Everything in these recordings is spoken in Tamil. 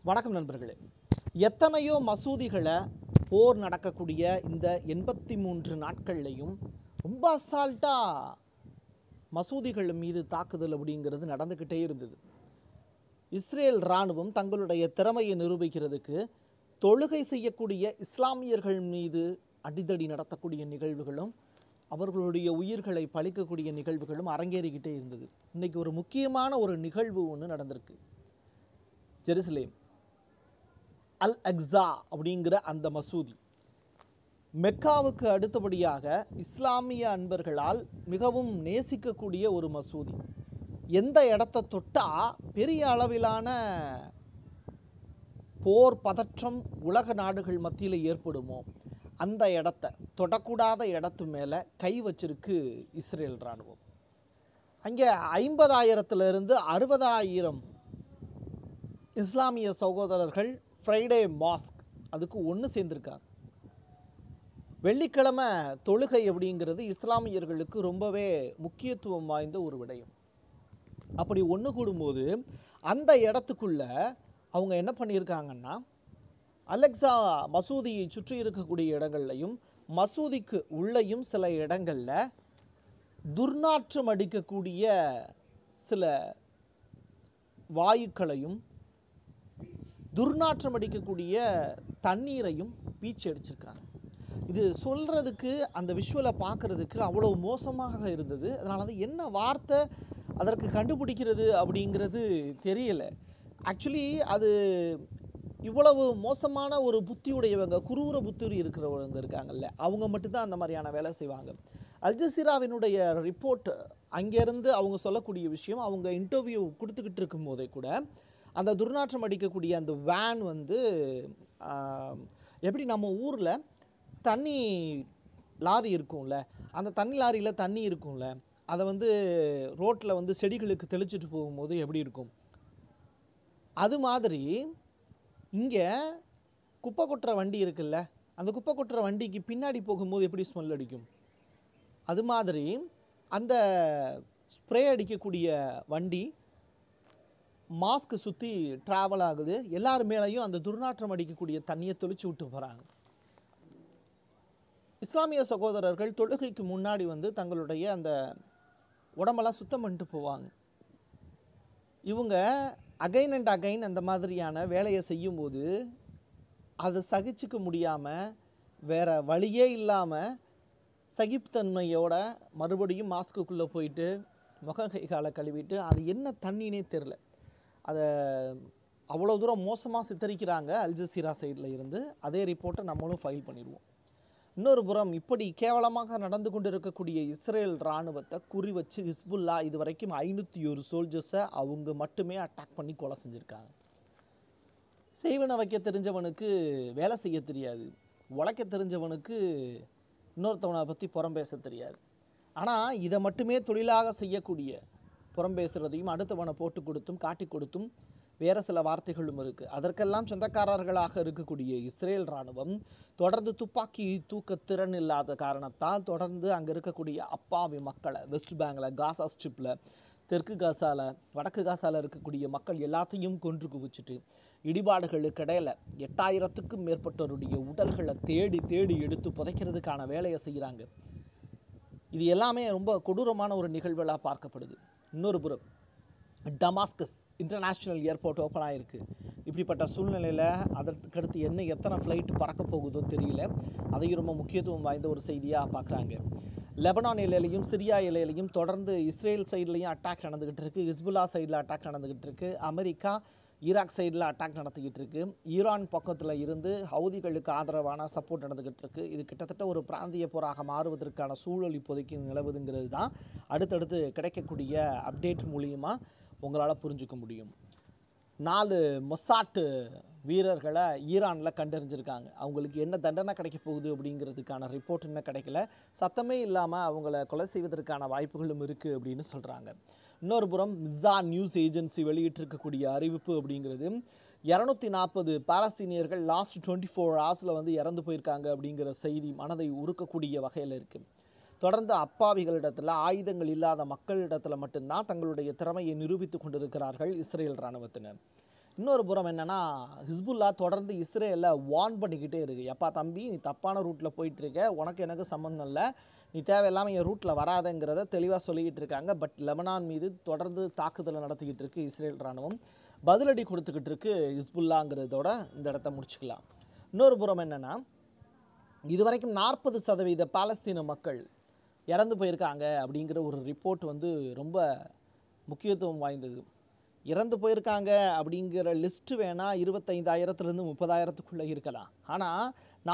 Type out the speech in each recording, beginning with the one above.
வணக்கம் நண்பர்களே. எத்தனையோ மசூதிகளை போர் நடக்கக்கூடிய இந்த 83 நாட்கள்லையும் ரொம்ப அசால்ட்டாக மசூதிகள் மீது தாக்குதல் அப்படிங்கிறது நடந்துக்கிட்டே இருந்தது. இஸ்ரேல் இராணுவம் தங்களுடைய திறமையை நிரூபிக்கிறதுக்கு தொழுகை செய்யக்கூடிய இஸ்லாமியர்கள் மீது அடிதடி நடத்தக்கூடிய நிகழ்வுகளும் அவர்களுடைய உயிர்களை பழிக்கக்கூடிய நிகழ்வுகளும் அரங்கேறிக்கிட்டே இருந்தது. இன்றைக்கி ஒரு முக்கியமான ஒரு நிகழ்வு ஒன்று நடந்திருக்கு. ஜெருசலேம் அல் அக்ஸா அப்படிங்கிற அந்த மசூதி மெக்காவுக்கு அடுத்தபடியாக இஸ்லாமிய அன்பர்களால் மிகவும் நேசிக்கக்கூடிய ஒரு மசூதி. எந்த இடத்த தொட்டால் பெரிய அளவிலான போர் பதற்றம் உலக நாடுகள் மத்தியில் ஏற்படுமோ அந்த இடத்த தொடக்கூடாத இடத்து மேலே கை வச்சிருக்கு இஸ்ரேல் இராணுவம். அங்கே 50,000 60,000 இஸ்லாமிய சகோதரர்கள் ஃப்ரைடே மாஸ்க் அதுக்கு ஒன்று சேர்ந்துருக்காங்க. வெள்ளிக்கிழமை தொழுகை அப்படிங்கிறது இஸ்லாமியர்களுக்கு ரொம்பவே முக்கியத்துவம் வாய்ந்த ஒரு விடயம். அப்படி ஒன்று கூடும்போது அந்த இடத்துக்குள்ள அவங்க என்ன பண்ணியிருக்காங்கன்னா, அலெக்ஸா மசூதியை சுற்றி இருக்கக்கூடிய இடங்கள்லையும் மசூதிக்கு உள்ளேயும் சில இடங்களில் துர்நாற்றம் அடிக்கக்கூடிய சில வாயுக்களையும் துர்நாற்றம் அடிக்கக்கூடிய தண்ணீரையும் பீச்சி அடிச்சிருக்காங்க. இது சொல்கிறதுக்கு அந்த விஷுவலை பார்க்குறதுக்கு அவ்வளோ மோசமாக இருந்தது. அதனால தான் என்ன வார்த்தை அதற்கு கண்டுபிடிக்கிறது அப்படிங்கிறது தெரியலை. ஆக்சுவலி அது இவ்வளவு மோசமான ஒரு புத்தியுடையவங்க, குரூர புத்தி இருக்கிறவங்க இருக்காங்கல்ல, அவங்க மட்டும்தான் அந்த மாதிரியான வேலை செய்வாங்க. அல் ஜசீராவினுடைய ரிப்போர்ட் அங்கேருந்து அவங்க சொல்லக்கூடிய விஷயம், அவங்க இன்டர்வியூ கொடுத்துக்கிட்டு இருக்கும் போதே கூட அந்த துர்நாற்றம் அடிக்கக்கூடிய அந்த வேன் எப்படி நம்ம ஊரில் தண்ணி லாரி இருக்கும்ல, அந்த தண்ணி லாரியில் தண்ணி இருக்கும்ல, அதை ரோட்டில் செடிகளுக்கு தெளிச்சிட்டு போகும்போது எப்படி இருக்கும், அது மாதிரி இங்கே குப்பை கொட்டுற வண்டி இருக்குல்ல, அந்த குப்பை கொட்டுற வண்டிக்கு பின்னாடி போகும்போது எப்படி ஸ்மெல் அடிக்கும், அது மாதிரி அந்த ஸ்ப்ரே அடிக்கக்கூடிய வண்டி மாஸ்க்கு சுற்றி ட்ராவல் ஆகுது. எல்லார் மேலேயும் அந்த துர்நாற்றம் அடிக்கக்கூடிய தண்ணியை தெளிச்சு விட்டு போகிறாங்க. இஸ்லாமிய சகோதரர்கள் தொழுகைக்கு முன்னாடி தங்களுடைய அந்த உடம்பெல்லாம் சுத்தம் பண்ணிட்டு போவாங்க. இவங்க அகைன் அண்ட் அகைன் அந்த மாதிரியான வேலையை செய்யும்போது அதை சகிச்சுக்க முடியாமல் வேற வழியே இல்லாமல் சகிப்புத்தன்மையோட மறுபடியும் மாஸ்க்குள்ளே போயிட்டு முக கை காலை கழுவிட்டு அது என்ன தண்ணினே தெரில, அதை அவ்வளோ தூரம் மோசமாக சித்தரிக்கிறாங்க அல் ஜசீரா சைடில் இருந்து. அதே ரிப்போர்ட்டை நம்மளும் ஃபைல் பண்ணிடுவோம். இன்னொரு புறம் இப்படி கேவலமாக நடந்து கொண்டு இருக்கக்கூடிய இஸ்ரேல் இராணுவத்தை குறி வச்சு ஹிஸ்புல்லா இது வரைக்கும் 501 சோல்ஜர்ஸை அவங்க மட்டுமே அட்டாக் பண்ணி கொலை செஞ்சுருக்காங்க. செய்வனை வைக்க தெரிஞ்சவனுக்கு வேலை செய்ய தெரியாது, உழைக்க தெரிஞ்சவனுக்கு இன்னொருத்தவனை பற்றி புறம் பேச தெரியாது. ஆனால் இதை மட்டுமே தொழிலாக செய்யக்கூடிய, புறம் பேசுகிறதையும் அடுத்தவனை போட்டு கொடுத்தும் காட்டி கொடுத்தும் வேறு சில வார்த்தைகளும் இருக்குது. அதற்கெல்லாம் சொந்தக்காரர்களாக இருக்கக்கூடிய இஸ்ரேல் இராணுவம் தொடர்ந்து துப்பாக்கி தூக்க திறன் இல்லாத காரணத்தால் தொடர்ந்து அங்கே இருக்கக்கூடிய அப்பாவி மக்களை வெஸ்ட் பேங்கில், காசா ஸ்ட்ரிப்பில், தெற்கு காசாவில், வடக்கு காசாவில் இருக்கக்கூடிய மக்கள் எல்லாத்தையும் கொன்று குவிச்சிட்டு இடிபாடுகளுக்கு இடையில் 8000க்கும் மேற்பட்டவருடைய உடல்களை தேடி தேடி எடுத்து புதைக்கிறதுக்கான வேலையை செய்கிறாங்க. இது எல்லாமே ரொம்ப கொடூரமான ஒரு நிகழ்வுகளாக பார்க்கப்படுது. இன்னொரு புறம் டமாஸ்கஸ் இன்டர்நேஷ்னல் ஏர்போர்ட் ஓப்பன் ஆகிருக்கு. இப்படிப்பட்ட சூழ்நிலையில் அதற்கடுத்து எத்தனை ஃப்ளைட் பறக்க போகுதோ தெரியல. அதையும் ரொம்ப முக்கியத்துவம் வாய்ந்த ஒரு செய்தியாக பார்க்குறாங்க. லெபனான் எல்லையிலையும் சிரியா எல்லையிலையும் தொடர்ந்து இஸ்ரேல் சைட்லேயும் அட்டாக் நடந்துக்கிட்டு இருக்குது, ஹிஸ்புல்லா சைடில் அட்டாக் நடந்துக்கிட்டு இருக்குது, அமெரிக்கா ஈராக் சைடில் அட்டாக் நடத்திக்கிட்டு இருக்கு, ஈரான் பக்கத்தில் இருந்து ஹவுதிகளுக்கு ஆதரவான சப்போர்ட் நடந்துக்கிட்டு இருக்கு. இது கிட்டத்தட்ட ஒரு பிராந்திய போராக மாறுவதற்கான சூழல் இப்போதைக்கு நிலவுதுங்கிறது தான் அடுத்தடுத்து கிடைக்கக்கூடிய அப்டேட் மூலியமாக உங்களால் புரிஞ்சுக்க முடியும். 4 மொசாட் வீரர்களை ஈரானில் கண்டறிஞ்சிருக்காங்க. அவங்களுக்கு என்ன தண்டனை கிடைக்க போகுது அப்படிங்கிறதுக்கான ரிப்போர்ட் இன்னும் கிடைக்கல. சத்தமே இல்லாமல் அவங்கள கொலை செய்வதற்கான வாய்ப்புகளும் இருக்குது அப்படின்னு சொல்கிறாங்க. இன்னொரு புறம் மிஸா நியூஸ் ஏஜென்சி வெளியிட்டிருக்கக்கூடிய அறிவிப்பு அப்படிங்கிறது 240 பாலஸ்தீனியர்கள் லாஸ்ட் 24 ஹவர்ஸில் இறந்து போயிருக்காங்க அப்படிங்கிற செய்தி மனதை உருக்கக்கூடிய வகையில் இருக்குது. தொடர்ந்து அப்பாவிகளிடத்தில் ஆயுதங்கள் இல்லாத மக்களிடத்தில் மட்டும்தான் தங்களுடைய திறமையை நிரூபித்து கொண்டிருக்கிறார்கள் இஸ்ரேல் இராணுவத்தினர். இன்னொரு புறம் என்னன்னா, ஹிஸ்புல்லா தொடர்ந்து இஸ்ரேலை வார்ன் பண்ணிக்கிட்டே இருக்கு. எப்பா தம்பி, நீ தப்பான ரூட்ல போயிட்டு இருக்க, உனக்கு எனக்கு சம்மந்தம் இல்லை, நீ தேவையில்லாமல் என் ரூட்டில் வராதங்கிறத தெளிவாக சொல்லிக்கிட்டு இருக்காங்க. பட் லெபனான் மீது தொடர்ந்து தாக்குதலை நடத்திக்கிட்டு இருக்கு இஸ்ரேல் இராணுவம். பதிலடி கொடுத்துக்கிட்டு இருக்கு ஹிஸ்புல்லாங்கிறதோட இந்த இடத்த முடிச்சுக்கலாம். இன்னொரு புறம் என்னன்னா, இதுவரைக்கும் 40% பாலஸ்தீன மக்கள் இறந்து போயிருக்காங்க அப்படிங்கிற ஒரு ரிப்போர்ட் வந்து ரொம்ப முக்கியத்துவம் வாய்ந்தது. இறந்து போயிருக்காங்க அப்படிங்கிற லிஸ்ட்டு வேணால் 25,000 30,000 இருக்கலாம். ஆனால்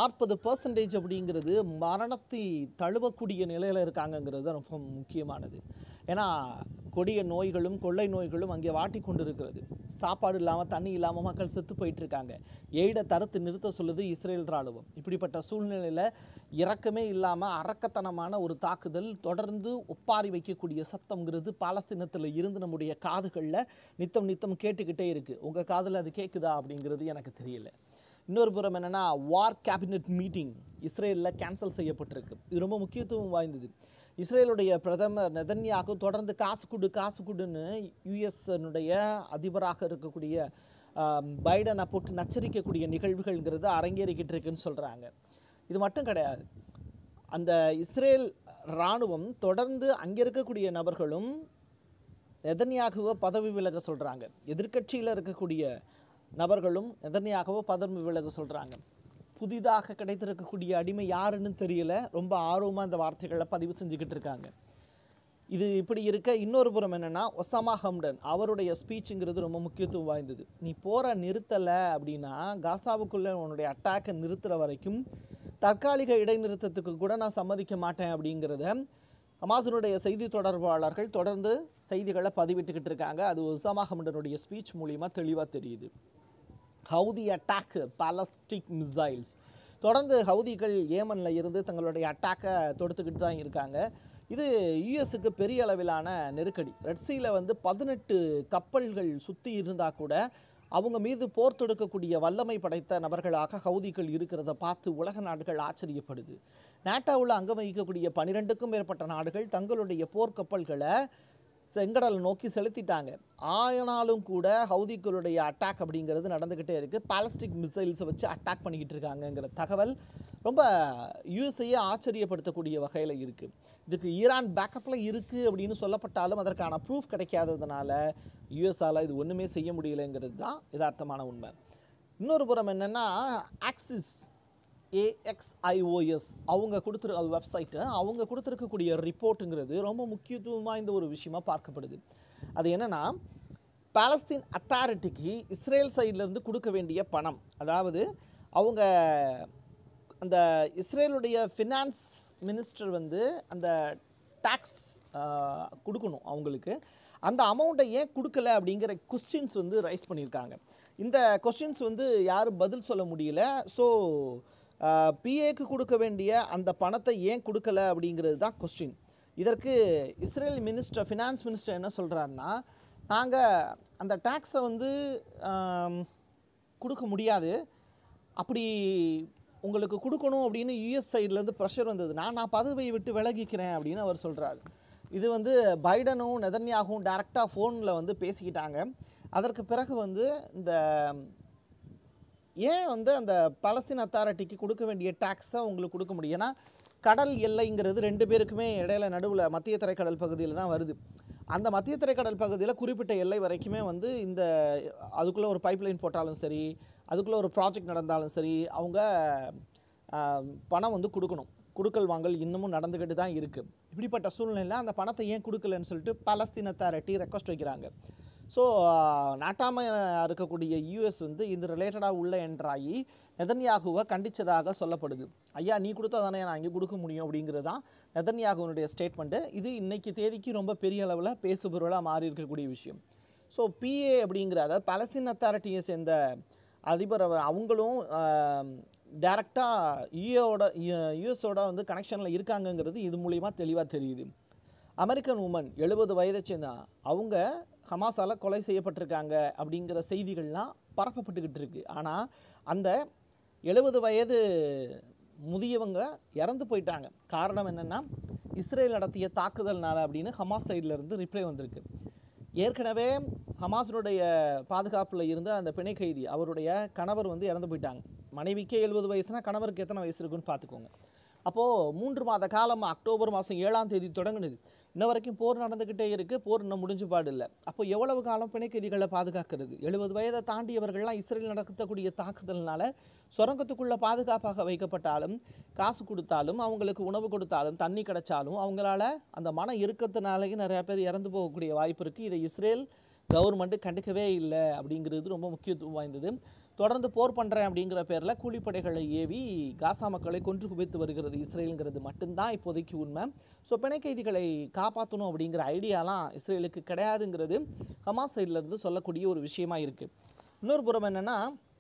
40% அப்படிங்கிறது மரணத்தை தழுவக்கூடிய நிலையில் இருக்காங்கங்கிறது ரொம்ப முக்கியமானது. ஏன்னா கொடிய நோய்களும் கொள்ளை நோய்களும் அங்கே வாட்டி கொண்டு இருக்கிறது. சாப்பாடு இல்லாமல் தண்ணி இல்லாமல் மக்கள் செத்து போயிட்டு இருக்காங்க. எய்டை தடுத்து நிறுத்த சொல்லுது இஸ்ரேல் இராணுவம். இப்படிப்பட்ட சூழ்நிலையில் இரக்கமே இல்லாமல் அரக்கத்தனமான ஒரு தாக்குதல் தொடர்ந்து ஒப்பாரி வைக்கக்கூடிய சத்தம்ங்கிறது பாலஸ்தீனத்தில் இருந்து நம்முடைய காதுகளில் நித்தம் கேட்டுக்கிட்டே இருக்குது. உங்கள் காதில் அது கேட்குதா அப்படிங்கிறது எனக்கு தெரியல. இன்னொரு புறம் என்னென்னா, வார் கேபினட் மீட்டிங் இஸ்ரேலில் கேன்சல் செய்யப்பட்டிருக்கு. இது ரொம்ப முக்கியத்துவம் வாய்ந்தது. இஸ்ரேலுடைய பிரதமர் நெதன்யாகு தொடர்ந்து காசு கொடுன்னு யுஎஸ்னுடைய அதிபராக இருக்கக்கூடிய பைடனை போட்டு நச்சரிக்கக்கூடிய நிகழ்வுகள்ங்கிறது அரங்கேறிக்கிட்டு இருக்குன்னு சொல்கிறாங்க. இது மட்டும் கிடையாது, அந்த இஸ்ரேல் இராணுவம் தொடர்ந்து அங்கே இருக்கக்கூடிய நபர்களும் நெதன்யாகுவை பதவி விலக சொல்கிறாங்க. எதிர்க்கட்சியில் இருக்கக்கூடிய நபர்களும் நெதன்யாகுவை பதவி விலக சொல்கிறாங்க. புதிதாக கிடைத்திருக்கக்கூடிய அடிமை யாருன்னு தெரியல, ரொம்ப ஆர்வமாக இந்த வார்த்தைகளை பதிவு செஞ்சுக்கிட்டு இருக்காங்க. இது இப்படி இருக்க இன்னொரு புறம் என்னென்னா, ஒசாமா ஹம்டன் அவருடைய ஸ்பீச்சுங்கிறது ரொம்ப முக்கியத்துவம் வாய்ந்தது. நீ போகிற நிறுத்தலை அப்படின்னா காசாவுக்குள்ளே உன்னுடைய அட்டாக்கை நிறுத்துகிற வரைக்கும் தற்காலிக இடைநிறுத்தத்துக்கு கூட நான் சம்மதிக்க மாட்டேன் அப்படிங்கிறத ஹமாஸினுடைய செய்தி தொடர்பாளர்கள் தொடர்ந்து செய்திகளை பதிவிட்டுக்கிட்டு இருக்காங்க. அது ஒசாமா ஹம்டனுடைய ஸ்பீச் மூலிமா தெளிவாக தெரியுது. ஹவுதி அட்டாக் பாலஸ்டிக் மிசைல்ஸ், தொடர்ந்து ஹவுதிகள் ஏமனில் இருந்து தங்களுடைய அட்டாக்கை தொடுத்துக்கிட்டு தான் இருக்காங்க. இது யுஎஸ்க்கு பெரிய அளவிலான நெருக்கடி. ரெட்சியில் வந்து 18 கப்பல்கள் சுற்றி இருந்தால் கூட அவங்க மீது போர் தொடுக்கக்கூடிய வல்லமை படைத்த நபர்களாக ஹவுதிகள் இருக்கிறத பார்த்து உலக நாடுகள் ஆச்சரியப்படுது. நேட்டோவில் அங்கம் வகிக்கக்கூடிய 12க்கும் மேற்பட்ட நாடுகள் தங்களுடைய போர்க்கப்பல்களை செங்கடலை நோக்கி செலுத்திட்டாங்க. ஆனாலும் கூட ஹவுதிகளுடைய அட்டாக் அப்படிங்கிறது நடந்துக்கிட்டே இருக்குது. பாலஸ்டிக் மிசைல்ஸை வச்சு அட்டாக் பண்ணிக்கிட்டு இருக்காங்கங்கிற தகவல் ரொம்ப யூஎஸ்ஐயே ஆச்சரியப்படுத்தக்கூடிய வகையில் இருக்குது. இதுக்கு ஈரான் பேக்கப்பில் இருக்குது அப்படின்னு சொல்லப்பட்டாலும் அதற்கான ப்ரூஃப் கிடைக்காததுனால யூஎஸ்ஆல் இது ஒன்றுமே செய்ய முடியலைங்கிறது தான் யதார்த்தமான உண்மை. இன்னொரு புறம் என்னென்னா, ஆக்சிஸ் AXIOS அவங்க கொடுத்துரு வெப்சைட்டு, அவங்க கொடுத்துருக்கக்கூடிய ரிப்போர்ட்டுங்கிறது ரொம்ப முக்கியத்துவம் வாய்ந்த ஒரு விஷயமாக பார்க்கப்படுது. அது என்னென்னா, பாலஸ்தீன் அத்தாரிட்டிக்கு இஸ்ரேல் சைட்லேருந்து கொடுக்க வேண்டிய பணம், அதாவது அவங்க அந்த இஸ்ரேலுடைய ஃபினான்ஸ் மினிஸ்டர் வந்து அந்த டேக்ஸ் கொடுக்கணும் அவங்களுக்கு, அந்த அமௌண்ட்டை ஏன் கொடுக்கல அப்படிங்கிற கொஸ்டின்ஸ் வந்து ரைஸ் பண்ணியிருக்காங்க. இந்த கொஸ்டின்ஸ் வந்து யாரும் பதில் சொல்ல முடியல. ஸோ பிஏக்கு கொடுக்க வேண்டிய அந்த பணத்தை ஏன் கொடுக்கல அப்படிங்கிறது தான் கொஸ்டின். இதற்கு இஸ்ரேல் மினிஸ்டர், ஃபினான்ஸ் மினிஸ்டர் என்ன சொல்கிறாருன்னா, நாங்கள் அந்த டேக்ஸை வந்து கொடுக்க முடியாது, அப்படி உங்களுக்கு கொடுக்கணும் அப்படின்னு யுஎஸ் சைட்லேருந்து ப்ரெஷர் வந்ததுன்னா நான் பதவியை விட்டு விலகிக்கிறேன் அப்படின்னு அவர் சொல்கிறார். இது வந்து பைடனும் நெதன்யாகும் டைரெக்டாக ஃபோனில் வந்து பேசிக்கிட்டாங்க. அதற்கு பிறகு வந்து இந்த ஏன் வந்து அந்த பாலஸ்தீன் அத்தாரிட்டிக்கு கொடுக்க வேண்டிய டேக்ஸை உங்களுக்கு கொடுக்க முடியும், ஏன்னா கடல் எல்லைங்கிறது 2 பேருக்குமே இடையில நடுவில் மத்திய தரைக்கடல் பகுதியில் தான் வருது. அந்த மத்திய தரைக்கடல் பகுதியில் குறிப்பிட்ட எல்லை வரைக்குமே வந்து இந்த அதுக்குள்ளே ஒரு பைப்லைன் போட்டாலும் சரி, அதுக்குள்ளே ஒரு ப்ராஜெக்ட் நடந்தாலும் சரி, அவங்க பணம் வந்து கொடுக்கணும். கொடுக்கல் வாங்கல் இன்னமும் நடந்துக்கிட்டு தான் இருக்குது. இப்படிப்பட்ட சூழ்நிலையில் அந்த பணத்தை ஏன் கொடுக்கலன்னு சொல்லிட்டு பாலஸ்தீன் அத்தாரிட்டி ரெக்வஸ்ட் வைக்கிறாங்க. ஸோ நாட்டாமல் இருக்கக்கூடிய யூஎஸ் வந்து இது ரிலேட்டடாக உள்ள என்ட்ராகி நெதன்யாகுவை கண்டித்ததாக சொல்லப்படுது. ஐயா நீ கொடுத்தா தானே நான் இங்கே கொடுக்க முடியும் அப்படிங்கிறது தான் நெதன்யாகுனுடைய ஸ்டேட்மெண்ட்டு. இது இன்றைக்கி தேதிக்கு ரொம்ப பெரிய அளவில் பேசுபொருளாக மாறி இருக்கக்கூடிய விஷயம். ஸோ பிஏ அப்படிங்கிற, அதாவது பாலஸ்தீன் அத்தாரிட்டியை சேர்ந்த அதிபர் அவங்களும் டைரெக்டாக யூஎஸோட வந்து கனெக்ஷனில் இருக்காங்கங்கிறது இது மூலிமா தெளிவாக தெரியுது. அமெரிக்கன் உமன் 70 வயதை சேர்ந்த அவங்க ஹமாஸால் கொலை செய்யப்பட்டிருக்காங்க அப்படிங்கிற செய்திகள்லாம் பரப்பப்பட்டுக்கிட்டு இருக்குது. ஆனால் அந்த 70 வயது முதியவங்க இறந்து போயிட்டாங்க. காரணம் என்னென்னா, இஸ்ரேல் நடத்திய தாக்குதல்னால அப்படின்னு ஹமாஸ் சைட்லேருந்து ரிப்ளை வந்திருக்கு. ஏற்கனவே ஹமாஸினுடைய பாதுகாப்பில் இருந்த அந்த பிணை கைதி அவருடைய கணவர் வந்து இறந்து போயிட்டாங்க. மனைவிக்கே 70 வயசுனா கணவருக்கு எத்தனை வயசு இருக்குன்னு பார்த்துக்கோங்க. அப்போது 3 மாத காலம் அக்டோபர் மாதம் 7ஆம் தேதி தொடங்குனது. இன்ன வரைக்கும் போர் நடந்துக்கிட்டே இருக்குது. போர் இன்னும் முடிஞ்சு பாடு இல்லை. அப்போ எவ்வளவு காலம் பிணை கைதிகளை பாதுகாக்கிறது? 70 வயதை தாண்டியவர்கள்லாம் இஸ்ரேல் நடத்தக்கூடிய தாக்குதல்னால சுரங்கத்துக்குள்ளே பாதுகாப்பாக வைக்கப்பட்டாலும், காசு கொடுத்தாலும், அவங்களுக்கு உணவு கொடுத்தாலும், தண்ணி கிடைச்சாலும் அவங்களால அந்த மன இறுக்கத்தினாலேயே நிறையா பேர் இறந்து போகக்கூடிய வாய்ப்பு இருக்குது. இதை இஸ்ரேல் கவர்மெண்ட்டு கண்டுக்கவே இல்லை அப்படிங்கிறது ரொம்ப முக்கியத்துவம் வாய்ந்தது. தொடர்ந்து போர் பண்ணுறேன் அப்படிங்கிற பேரில் கூலிப்படைகளை ஏவி காசா மக்களை கொன்று குவித்து வருகிறது இஸ்ரேலுங்கிறது மட்டும்தான் இப்போதைக்கு உண்மை. ஸோ பிணை கைதிகளை காப்பாற்றணும் அப்படிங்கிற ஐடியாலாம் இஸ்ரேலுக்கு கிடையாதுங்கிறது ஹமாஸ் சைட்லேருந்து சொல்லக்கூடிய ஒரு விஷயமா இருக்குது. இன்னொரு புறம் என்னென்னா,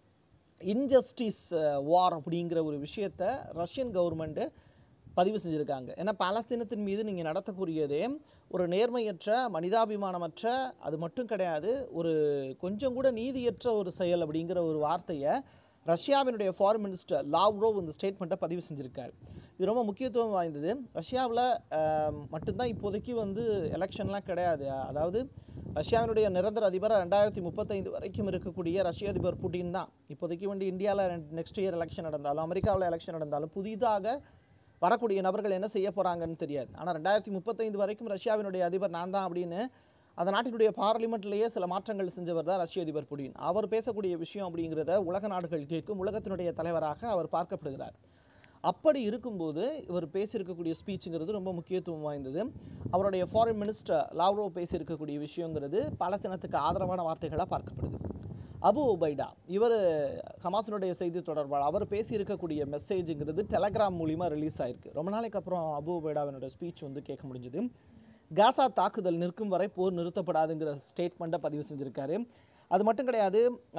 இன்ஜஸ்டிஸ் வார் அப்படிங்கிற ஒரு விஷயத்தை ரஷ்யன் கவர்மெண்ட்டு பதிவு செஞ்சுருக்காங்க. ஏன்னா பாலஸ்தீனத்தின் மீது நீங்கள் நடத்தக்கூடியதே ஒரு நேர்மையற்ற, மனிதாபிமானமற்ற, அது மட்டும் கிடையாது, ஒரு கொஞ்சம் கூட நீதியற்ற ஒரு செயல் அப்படிங்கிற ஒரு வார்த்தையை ரஷ்யாவினுடைய ஃபாரின் மினிஸ்டர் லாவ்ரோவ் இந்த ஸ்டேட்மெண்ட்டை பதிவு செஞ்சுருக்காரு. இது ரொம்ப முக்கியத்துவம் வாய்ந்தது. ரஷ்யாவில் மட்டும்தான் இப்போதைக்கு வந்து எலெக்ஷன்லாம் கிடையாது. அதாவது ரஷ்யாவினுடைய நிரந்தர அதிபர் 2035 வரைக்கும் இருக்கக்கூடிய ரஷ்ய அதிபர் புட்டின் தான். இப்போதைக்கு வந்து இந்தியாவில் நெக்ஸ்ட் இயர் எலெக்ஷன் நடந்தாலும், அமெரிக்காவில் எலெக்ஷன் நடந்தாலும் புதிதாக வரக்கூடிய நபர்கள் என்ன செய்ய போகிறாங்கன்னு தெரியாது. ஆனால் 2035 வரைக்கும் ரஷ்யாவினுடைய அதிபர் நான் தான் அப்படின்னு அந்த நாட்டினுடைய பார்லிமெண்ட்லேயே சில மாற்றங்கள் செஞ்சவர் தான் ரஷ்ய அதிபர் புடின். அவர் பேசக்கூடிய விஷயம் அப்படிங்கிறத உலக நாடுகள் கேட்கும். உலகத்தினுடைய தலைவராக அவர் பார்க்கப்படுகிறார். அப்படி இருக்கும்போது இவர் பேசியிருக்கக்கூடிய ஸ்பீச்சுங்கிறது ரொம்ப முக்கியத்துவம் வாய்ந்தது. அவருடைய ஃபாரின் மினிஸ்டர் லாவ்ரோவ் பேசியிருக்கக்கூடிய விஷயங்கிறது பாலஸ்தீனத்துக்கு ஆதரவான வார்த்தைகளாக பார்க்கப்படுது. அபு உபைடா இவர் ஹமாஸினுடைய செய்தி தொடர்பாளர். அவர் பேசியிருக்கக்கூடிய மெசேஜுங்கிறது டெலகிராம் மூலிமா ரிலீஸ் ஆயிருக்கு. ரொம்ப நாளைக்கு அப்புறம் அபு உபைடாவினுடைய ஸ்பீச் வந்து கேட்க முடிஞ்சது. காசா தாக்குதல் நிற்கும் வரை போர் நிறுத்தப்படாதுங்கிற ஸ்டேட்மெண்ட்டை பதிவு செஞ்சுருக்காரு. அது மட்டும் கிடையாது,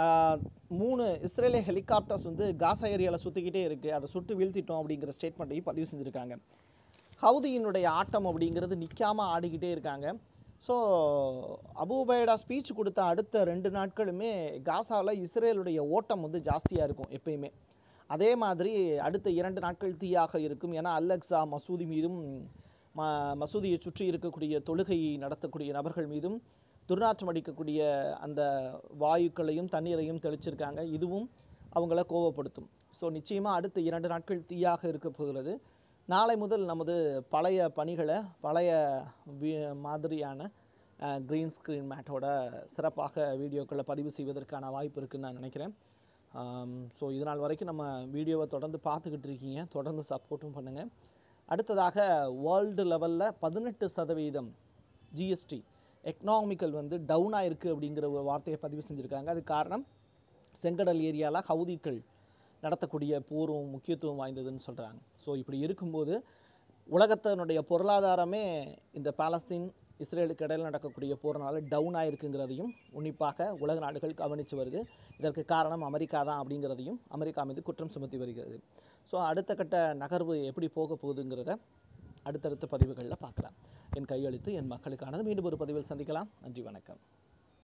3 இஸ்ரேலிய ஹெலிகாப்டர்ஸ் வந்து காசா ஏரியாவில் சுற்றிக்கிட்டே இருக்குது, அதை சுட்டு வீழ்த்திட்டோம் அப்படிங்கிற ஸ்டேட்மெண்ட்டையும் பதிவு செஞ்சுருக்காங்க. ஹவுதியினுடைய ஆட்டம் அப்படிங்கிறது நிற்காமல் ஆடிக்கிட்டே இருக்காங்க. ஸோ அபு உபைடா ஸ்பீச் கொடுத்த அடுத்த 2 நாட்களுமே காசாவில் இஸ்ரேலுடைய ஓட்டம் வந்து ஜாஸ்தியாக இருக்கும் எப்பயுமே. அதே மாதிரி அடுத்த 2 நாட்கள் தீயாக இருக்கும். ஏன்னா அல்-அக்ஸா மசூதி மீதும் மசூதியை சுற்றி இருக்கக்கூடிய தொழுகை நடத்தக்கூடிய நபர்கள் மீதும் துர்நாற்றம் அடிக்கக்கூடிய அந்த வாயுக்களையும் தண்ணீரையும் தெளிச்சிருக்காங்க. இதுவும் அவங்கள கோவப்படுத்தும். ஸோ நிச்சயமாக அடுத்த 2 நாட்கள் தீயாக இருக்க போகிறது. நாளை முதல் நமது பழைய பணிகளை பழைய மாதிரியான க்ரீன் ஸ்க்ரீன் மேட்டோட சிறப்பாக வீடியோக்களை பதிவு செய்வதற்கான வாய்ப்பு இருக்குதுன்னு நான் நினைக்கிறேன். ஸோ இதனால் வரைக்கும் நம்ம வீடியோவை தொடர்ந்து பார்த்துக்கிட்டு இருக்கீங்க. தொடர்ந்து சப்போர்ட்டும் பண்ணுங்கள். அடுத்ததாக வேர்ல்டு லெவலில் 18% ஜிஎஸ்டி எக்கனாமிக்கல் வந்து டவுனாக இருக்குது அப்படிங்கிற ஒரு வார்த்தையை பதிவு செஞ்சுருக்காங்க. அது காரணம் செங்கடல் ஏரியாவில் ஹவுதிகள் நடத்தக்கூடிய போரும் முக்கியத்துவம் வாய்ந்ததுன்னு சொல்கிறாங்க. ஸோ இப்படி இருக்கும்போது உலகத்தினுடைய பொருளாதாரமே இந்த பாலஸ்தீன் இஸ்ரேலுக்கு இடையில் நடக்கக்கூடிய போறனால டவுன் ஆகிருக்குங்கிறதையும் உன்னிப்பாக உலக நாடுகள் கவனித்து வருது. இதற்கு காரணம் அமெரிக்கா தான் அப்படிங்கிறதையும் அமெரிக்கா மீது குற்றம் சுமத்தி வருகிறது. ஸோ அடுத்த கட்ட நகர்வு எப்படி போக போகுதுங்கிறத அடுத்தடுத்த பதிவுகளில் பார்க்கலாம். என் கையெழுத்து என் மக்களுக்கானது. மீண்டும் ஒரு பதிவில் சந்திக்கலாம். நன்றி, வணக்கம்.